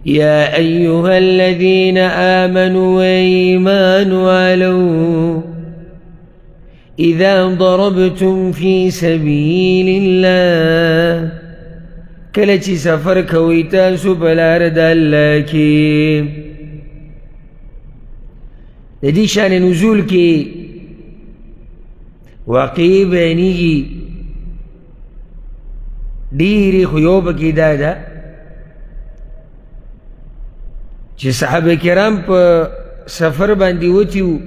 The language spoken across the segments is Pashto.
يا أيها الذين آمنوا وإيمان علوا إذا ضربتم في سبيل الله کله چې سفر کوئ تاسو په لاره د الله کې. د دې شان نزول کې واقعي بیانېږي ډېرې، خو یو پکې دا ده چې صحابه کرام په سفر باندې وتي وو،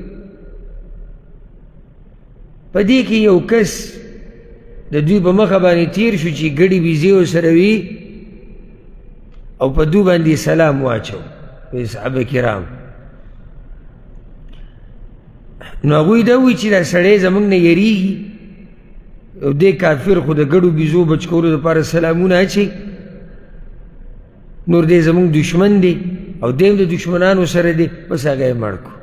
په دې کې یو کس د دوی په مخه باندې تیر شو چې ګډې بیزې ورسره وي او په دوی باندې سلام واچو په صحابه کرام. نو هغوی دا وایي چې دا سړی زموږ نه یریږي او دې کافر خو د ګډو بیزو بچ کولو دپاره سلامونه اچوي، نور دی زموږ دشمن دی او دی هم د دشمنانو سره دی، بس هغه یې مړ کړو.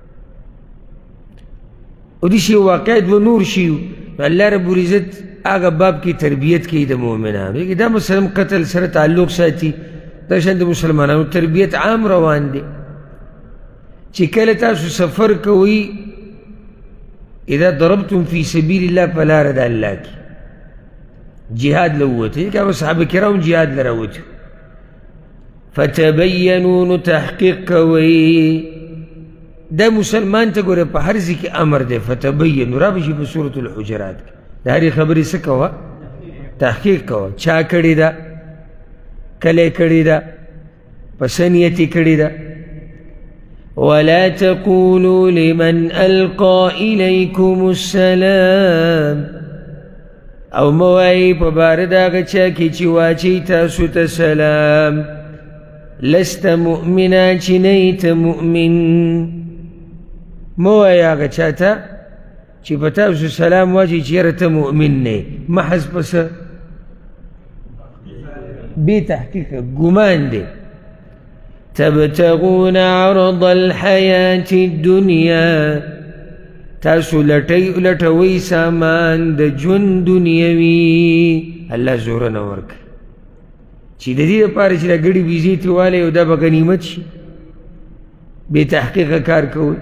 او داسې یو واقع دوه نور شي الله رب العزت هغه باب کې تربیت کوي د مؤمنانو. دا مثلا قتل سره تعلق ساتي، دا شان د مسلمانانو تربیت عام روان دی چې کله تاسو سفر کوئ اذا ضربتم فی سبیل الله په لاره د الله کې جهاد له ووتئ، که هغه صحابه کرام جهاد له راوتي فتبینوا نو تحقیق کوئ. دا مسلمان ته ګوره په هر ځای کې امر دی فتبینوا، را به شي په سورة الحجرات کې د هرې خبرې څه کوه؟ تحقیق کوه. چا کړې ده، کله یې کړې ده، په څه نیت یې کړې ده. ولا تقولوا لمن ألقى إليكم السلام، او مه وایئ په باره د هغه چا کې چې واچوي تاسو ته سلام لست مؤمنا چې نه یې ته مؤمن. مه وایئ هغه چا ته چې په تاسو سلام واچوي چې یاره ته مؤمن نه یې، محض په څه؟ بې تحقیقه ګمان دی. تبتغون عرض الحیاة الدنیا، تاسو لټوئ سامان د ژوند دنیوي. الله زورونه ورکوي چې د دې دپاره چې دا ګډې بیزې ترې والی او دا به غنیمت شي، بې تحقیقه کار کوئ.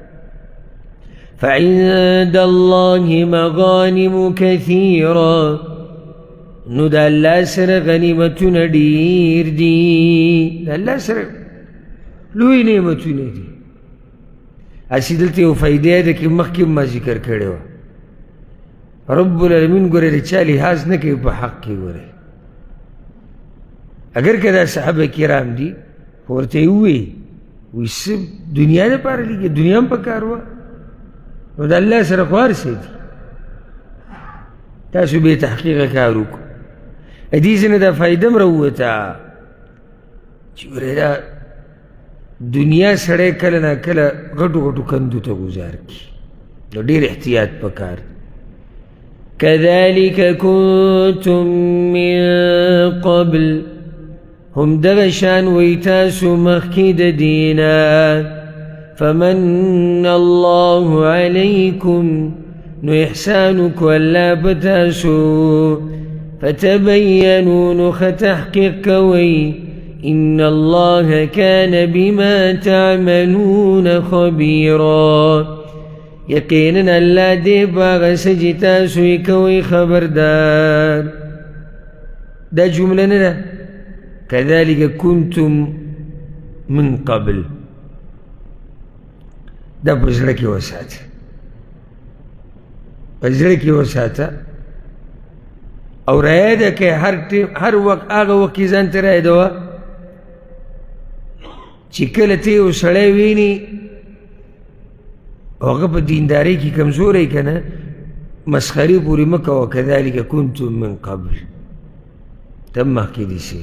فعند الله مغانم كثیرا، نو د الله سره غنیمتونه ډېر دي، د الله سره لوی نعمتونه دي. هسې دلته یو فایده ده کې مخکې ما ذکر کړې وه، رب العالمین ګورې د چا لحاظ نه کوي په حق کې. ګورې اگر که دا صحابه کرام دي خو ورته یې ووایي وایي څه دنیا دپاره لیکي، دنیا هم په کار وه، نو د الله سره خو هر څه دي. تاسو بې تحقیقه کار وکړو. دې ځینې دا فایده هم راووته چې ګورې دا دنیا سړی کله نا کله غټو غټو کندو ته ګزار کړي، نو ډېر احتیاط پکار دی. كذلك كنتم من قبل، هم دغه شان وی تاسو مخکې د دینا. فمن الله علیکم، نو احسان وکړو الله په تاسو. فتبینوا، نو ښه تحقیق کوئ. ان الله كان بما تعملون خبيرا، یقینا الله دې په هغه څه چې تاسو یې کوئ خبردار. دا جمله نه ده كذلك كنتم من قبل، دا په زړه کې وساته، په زړه کې وساته او رایاده کې هر وخت هغه وخت کې ځان ته رایادوه چې کله ته یو سړی ویني هغه په دیندارۍ کې کمزوری که نه، مسخرې پورې مه کوه. کذلک کنتم من قبل، ته هم مخکې داسې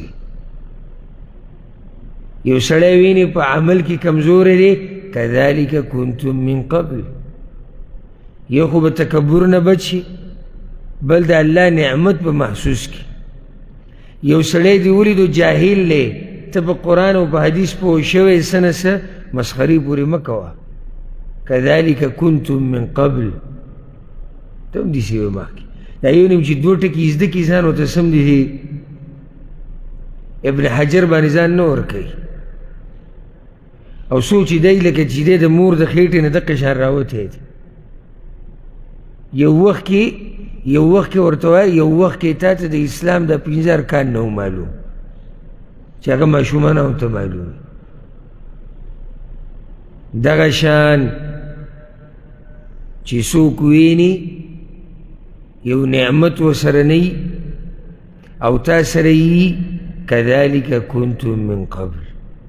یو سړی ویني په عمل کې کمزوری دی، کذلک کنتم من قبل. یو خو به تکبر نه بچ شي، بل د الله نعمت به محسوس کړي. یو سړی دې ولیدو جاهل دی، ته په قرآن او په حدیث پوه شوی څه نه څه، مسخرې پورې مه کوه. كذلك كنتم من قبل، ته هم داسې وې مخکې. دا یو نیم چې دوه ټکي زده کړي ځان ورته سم دي ابن حجر باندې ځان نه ورکوي او سوچ دی لکه چې دی د مور د خېټې نه دقه شان راوتی دی یو وخت کې ورته وایي یو وخت کې تا ته د اسلام دا 15 ارکان نه و معلوم چې هغه ماشومان هم ته معلوم دغه شان چې څوک ویني یو نعمت ورسره نه او تا سره یي کذلک کنتم من قبل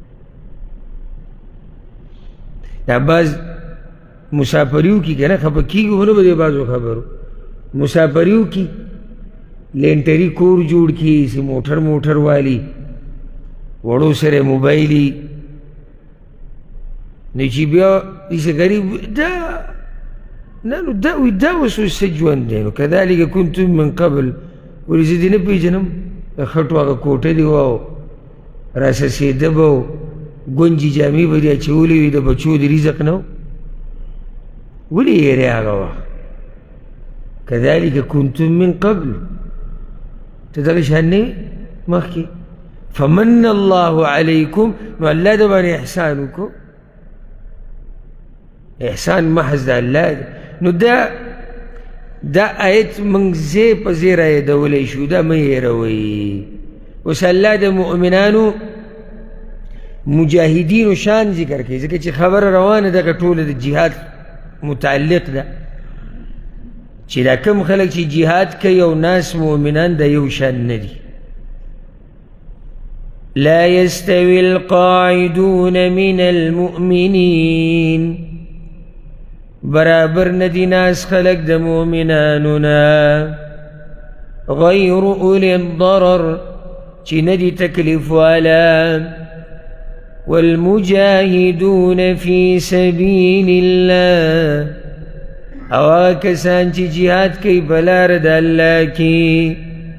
دا بعض مسافریو کی کنه خبر کیږي ونه به بعضو خبرو مسافریو کی لینټری کور جوړ کی سی موټر والی وړو سره موبایلی نه چې بیا دې غریب دا نه نو دا وسو سجوان دی نو کذلک کنتم من قبل ولې دې نه پیژنم خټو هغه کوټه دی واو راسسېده به ګونجي جامې به دې اچولې وي د بچو د رزق نه ولې یې هغه وخت كذلك كنتم من قبل تدرش هني مخي فمن الله عليكم ولا دبر إحسانكم إحسان محض الله نو دا آيت من زي پزير آية دولي شو دا ما يروي وسألا دا مؤمنانو مجاهدين شان ذكر كي ذكر چه خبر روانه دا طول دا جهاد متعلق دا چې دا کم خلق چې جهاد کوي او ناس مؤمنان دا یو شان ندي لا يستوي القاعدون من المؤمنين برابر ندي ناس خلق دا مؤمناننا غير أولي الضرر چې ندي تكلف ولا والمجاهدون في سبيل الله او کسان چې جهاد کوي بلار د الله کې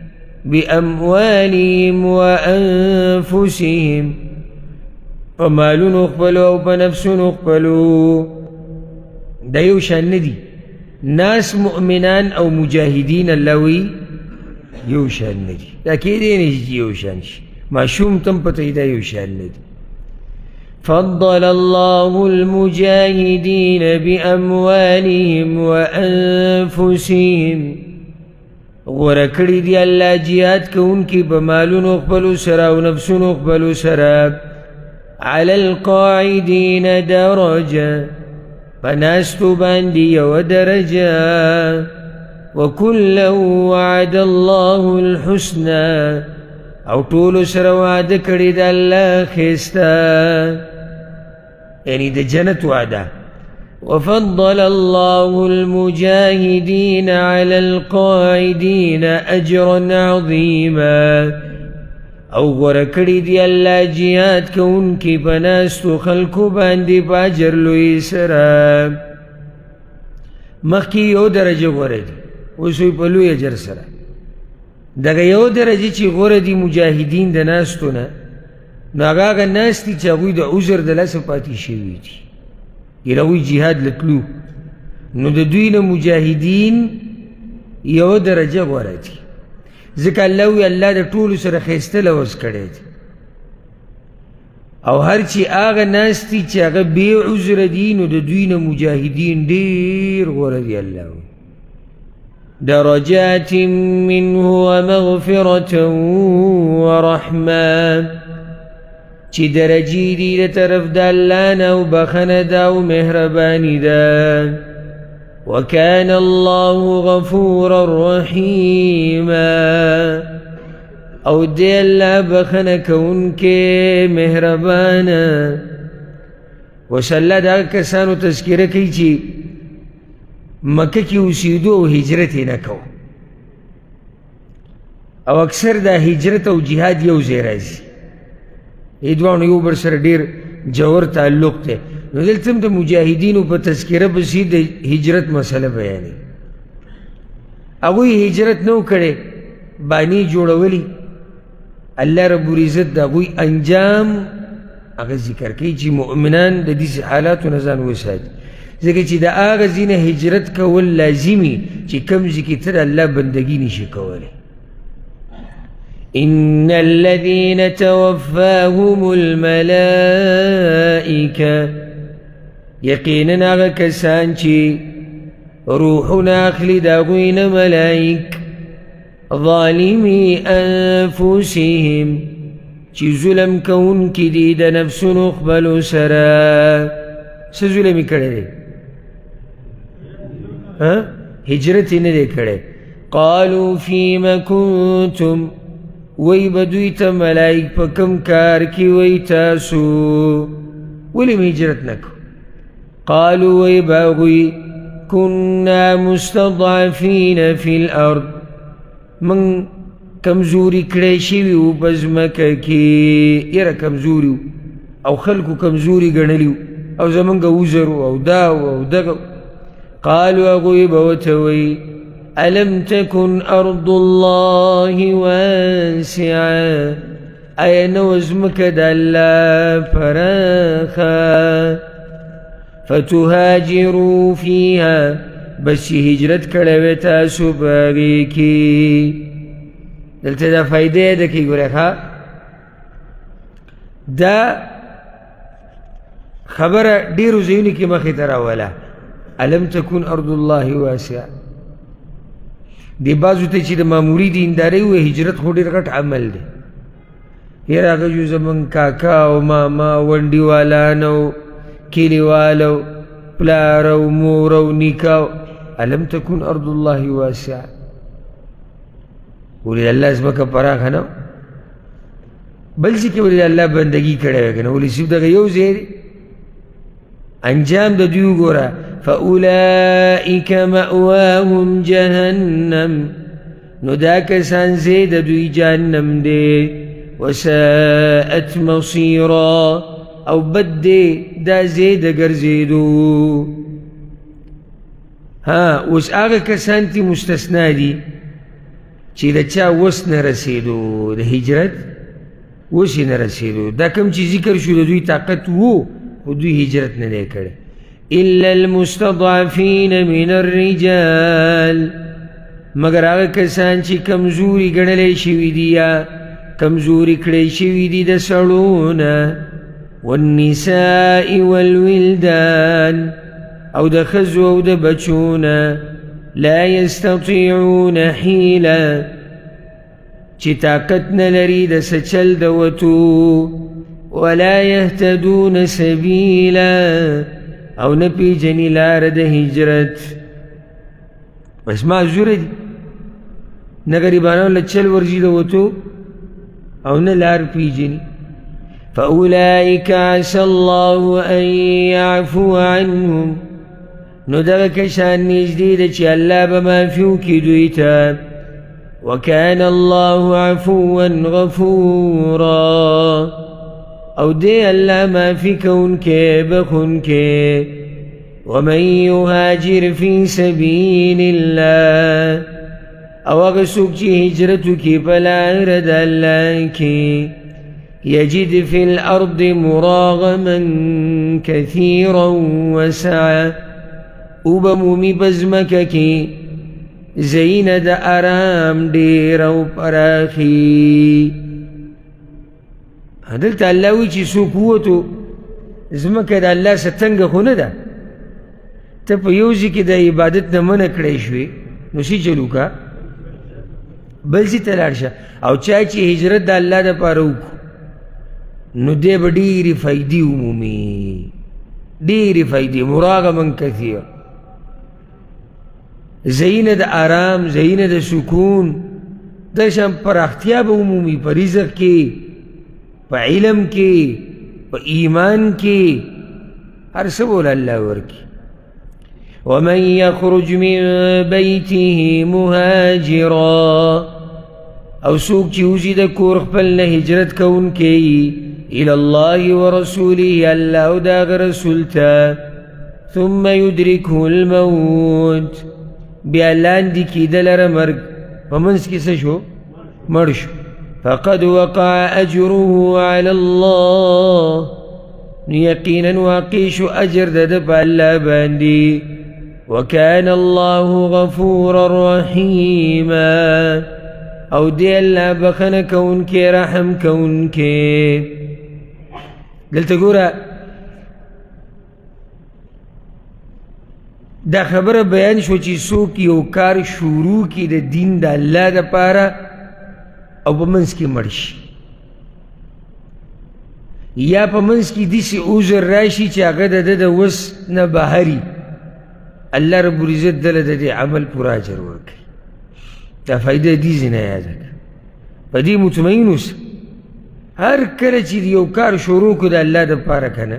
باموالهم وانفسهم په مالونو خپلو او په نفسونو خپلو دا یو شان ندي ناس مؤمنان او مجاهدین الله وی یو شان ندي دا کېدی نه چې یو شان شي ماشوم تم پته دا یو شان ندي فضل الله المجاهدين بأموالهم وأنفسهم ورکړي دی الله جهاد کوونکي په مالونو خپلو سره او نفسونو خپلو سره على القاعدين درجة فناستو باندې یو درجه وكلا وعد الله الحسنى او ټولو سره وعده کړي د الله ښایسته يعني ده جنة وعده وفضل الله المجاهدين على القاعدين أجرا عظيما او غره کړي دی الله جهاد کوونکي په ناستو خلکو باندې په اجر لوی سره مخکې یو درجه غوره دي اوس په لوی اجر سره دغه یو درجه چې غوره دي مجاهدین د ناستو نه نو هغه ناس دي چې هغوی د عذر د لاسه پاتې شوي دي هغوی جهاد لتلو نو د دوی نه مجاهدین یو درجه غوره دي ځکه الله وی الله د ټولو سره ښایسته لوز کړی دی او هر چې هغه ناس دي چې هغه بې عذره دي نو د دوی نه مجاهدین ډېر غوره دي الله وی درجات منه ومغفرة ورحمة چی درجی دی طرف دا اللہ نو بخن دا و مهربانی دا وكان الله غفورا رحيما او دی اللہ بخن کون کے مهربانا وصلا دا کسانو تذکرہ کی چی مکه کی اوسیدو او هجرت نه کو او اکثر دا هجرت او جهاد یو ځای راځي دوانو یو بر سره ډیر جوړ تعلق دی نو دلته د مجاهدینو په تذکره پسې د هجرت مسله بیانې هغوی هجرت نو کړی بانی جوړولی الله رب العزت د هغوی انجام هغه ذکر کوي چې مؤمنان د دې حالاتو نه ځان وساتي ځکه چې د هغه ځای نه هجرت کول لازمي چې کوم ځای کې ته د الله بندګي نشي کولی إن الذين توفاهم الملائكة يقينا آغا کسان چی روحنا اخلی داغوین ملائک ظالمی انفسهم چی ظلم کون کی دی دا نفس نقبل سرا سا ظلمی کڑے دے ہجرتی ندے کڑے قالوا فیم کنتم وی بدویتا ملائک پا کم کار کی وی تاسو ولم ہجرت نکو قالوا وی باغوی كنا مستضعفين في الأرض من کمزوری کڑے شویو بزمکہ کی یرا کمزوریو او خلقو کمزوری گنلیو او زمانگا وزرو او داو او دغو قالوا اغوی بوتوی ألم تكن أرض الله واسعة أين وزمك دلا فراخا فتهاجروا فيها بس هجرت کڑوے تاسو باغی کی دلتا دا فائدے دا کی گو رکھا دا خبر دیرو زیونی کی مخی تراولا ألم تكن أرض الله واسعة دی بازو تا چی دا ماموری دینداری ہوئے ہجرت خوڑی رکھت عمل دے یہ راگا جو زمان کاکاو ماما وندی والانو کیلی والو پلارو مورو نکاو ألم تكن أرض الله واسعة ولی اللہ اسمکا پراخ نو بلسی کہ ولی اللہ بندگی کڑے وکنا ولی سیب دا غیو زیری انجام دا دیو گورا فَأُولَئِكَ مَأْوَاهُمْ جَهَنَّمْ نداك سان زيد دوي جهنم دي وساءت مصيرا او بد دا زيد گرزيدو ها وس آغا کسانتی مستثنا دی چی دا چا وس نرسیدو دا هجرت وسی نرسیدو دا کم چی ذکر شو دا دوی طاقت و دوی هجرت ندے کرے إلا المستضعفين من الرجال مگر آغا کسان چی کمزوری گنلے شوی دیا کمزوری کڑے شوی دی دا سڑونا والنساء والولدان او دا خزو او دا بچونا لا يستطيعون حيلا چی طاقت نلری دا سچل دوتو ولا يهتدون سبيلا او نپی جنی لار دا ہجرت بس معذور دی نگریبانو لچل ورزی دوتو او نلار پی جنی فأولئك عسى الله أن يعفو عنهم ندغك شان نجديد چی اللہ بما فیو کی دویتا وكان الله عفوا غفورا او دے اللہ ما فی کون کے بخون کے ومن يهاجر في سبيل الله او اغسوک چی ہجرتو کی پلا رد اللہ کی يجد في الأرض مراغما كثيرا وسعا وبمومي بزمككي زين دا أرام ديرو براخي هدلت اللهوي چي سو قوتو زمكة دا الله ستنگ خونه دا تب يوزي كي دا عبادتنا من کڑیشوی نسی چلو کا بلزی تلارشا او چاہی چی ہجرت دا اللہ دا پاروکو نو دے با دیری فائدی عمومی دیری فائدی مراغما کثیر زین دا آرام زین دا سکون درشان پر اختیاب عمومی پر رزق کی پر علم کی پر ایمان کی ہر سبول اللہ ورکی ومن يخرج من بيته مهاجرا او سوک چی اوزی دا کورخ پلنا ہجرت کون کی إلى الله ورسوله الله داغ رسولتا ثم يدركه الموت بألان دي كي دلر مرق ومنس كيسا شو مرشو فقد وقع أجره على الله يقينا واقيش أجر ددب الله باندي وكان الله غفورا رحيما او دی اللہ بخن کون کے رحم کون کے. دلتا گورا دا خبر بیان شو چی سوک یو کار شروع کی دا دین دا اللہ دا پارا او پا منس کی مرش یا پا منس کی دیسی اوزر راشی چی آگا دا دا وس نا بہری اللہ رب العزت دل دا دی عمل پورا جر ورکی تا فائدہ دیزی نا یادک پا دی مطمئنوس ہر کل چی یو کار شروع کو دا اللہ دا پارا کنا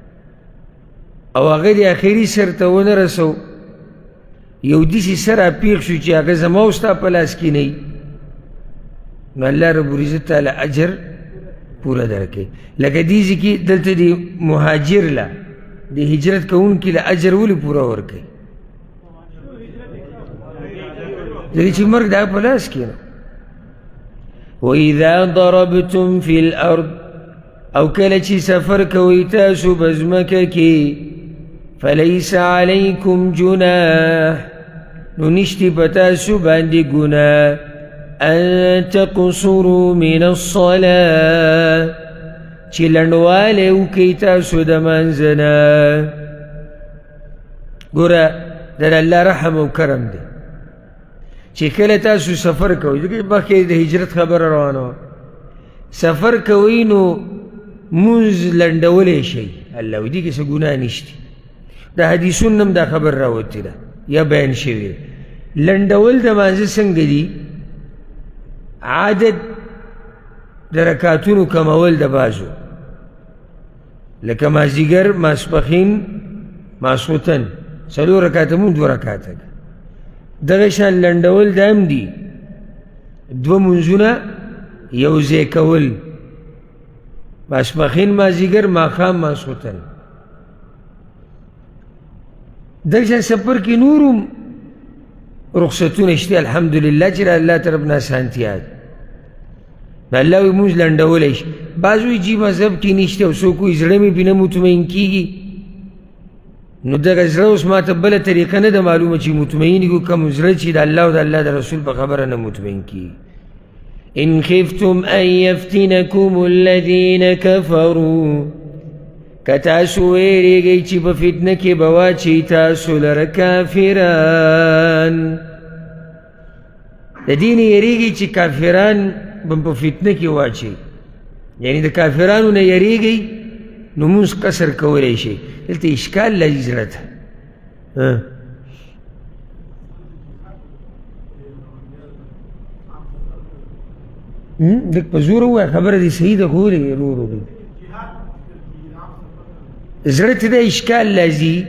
او آگا دی آخری سر تا ونرسو یو دیسی سر اپیق شو چی آگا زماوستا پلاس کی نئی نو اللہ رب العزت تعالی اجر پورا درکے. لکہ دیزی کی دلتا دی مہاجر لا دی ہجرت کون کی لا اجر ولی پورا ورکے دی چی مرگ دا پلاس کی نا. وَإِذَا ضَرَبْتُمْ فِي الْأَرْضِ او کلچی سفر کوئی تاسو بزمکہ کی فَلَيْسَ عَلَيْكُمْ جُنَاحٌ نو نشتی پتاسو باندی گناہ أَن تَقْصُرُوا مِنَ الصَّلَاةِ چی لنوالے اوکی تاسو دمانزنا. گورا در اللہ رحم و کرم دے چی کل تاسو سفر کوئی دیکھ باقی دا ہجرت خبر روانو سفر کوئی نو منز لندولے شئی اللہ وی دی کسا گناہ نشتی دا حدیثون نم دا خبر راوتی دا یا بیان شوی لندول دا مانزه سنگ دی عادت درکاتونو کمول دا بازو لکه مازیگر ماسپخین ماسخوتن سلو رکاتمون دو رکاتک دغشان لندول دام دی دو منزونا یوزے کول ماسپخین مازیگر ماخام ماسخوتن دغشان سپر کی نورم رخصتون اشتی الحمدللہ چرا اللہ طرفنا سانتیاد اللہ وی منز لندولش بعضوی جی مذہب کی نشتے و سو کوئی زرمی پینا مطمئن کی گی نو دا غزرہ اس ما تبالا طریقہ نا دا معلوم چی مطمئن کو کم زرہ چی دا اللہ و دا اللہ دا رسول پا خبرنا مطمئن کی. ان خفتم ان یفتنکم الذین کفروا کتاسو ویرے گئی چی پا فتنہ کے بوا چی تاسو لرکافران دا دین یری گئی چی کافران بم پا فتنہ کی واچی یعنی دا کافرانو نا یری گئی نمونس قصر کولے شی دلتا اشکال لذیذ رہتا دیکھ پا زور ہوا خبر دی صحیح دا خوری رو رو دی زرت دا اشکال لذیذ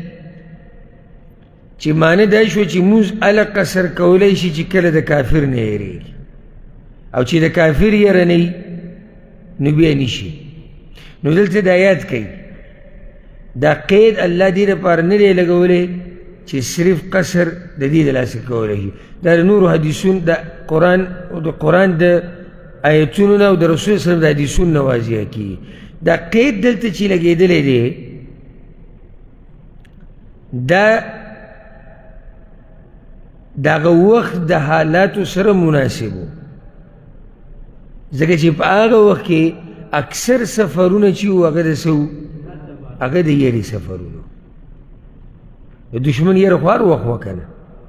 چی معنی دا شو چی موز علا قصر کولے شی چی کل دا کافر نا یری گی او چی دا کافر یرنی نو بیا نیشی نو دلتا دا یاد کئی دا قید اللہ دیر پار ندے لگولے چی صرف قصر دا دید اللہ سکولے ہی دا نور حدیثون دا قرآن دا آیتوننا و دا رسول صلی اللہ دا حدیثون نوازیہ کی دا قید دلتا چی لگے دلے دے دا وقت دا حالاتو سر مناسبو زکر چی پا آغا وقت کے اکثر سفرون چیو اگر دا سو اگر دا یری سفرونو دشمن یر خوار وقت وکنا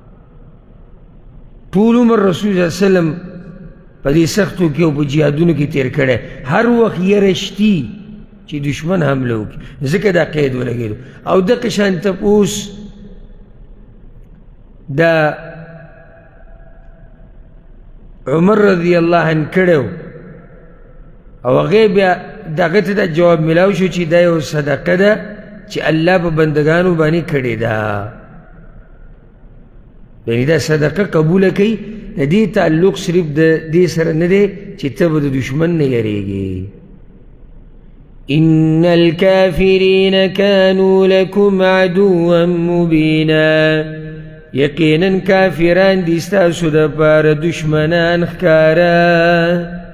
طول عمر رسول صلی اللہ علیہ وسلم پا دی سختو کیو پا جہادونو کی تیر کردے ہر وقت یرشتی چی دشمن حملو کی ذکر دا قیدو لگے دو او دا قشان تپوس دا عمر رضی اللہ عنہ کڑو او غیب دا غت دا جواب ملاو شو چی دا یو صدقہ دا چی اللہ پا بندگانو بانی کڑی دا یعنی دا صدقہ قبول کئی دا دی تعلق صرف دا دی سر ندے چی تب دا دشمن نیرے گی. ان الكافرین کانو لکم عدوا مبینا یقینا کافران دیستا سودا پار دشمنان خکارا